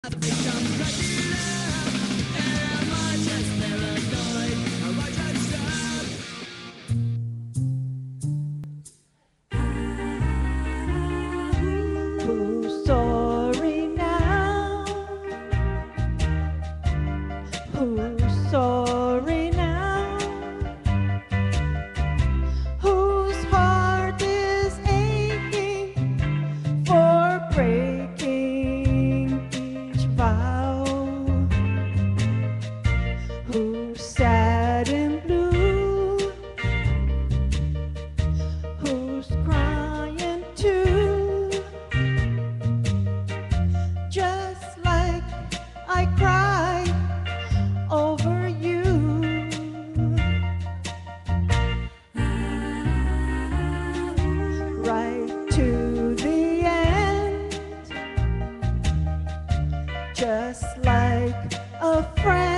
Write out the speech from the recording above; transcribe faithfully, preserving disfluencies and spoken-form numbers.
I think I'm crazy now. Am I just paranoid? Have I tried to stop? Who's sorry now? Who's sorry now? Whose heart is aching for breaking each vow? Who's sad and blue? Who's crying too? Just like I cried over you. Right to the end, just like a friend.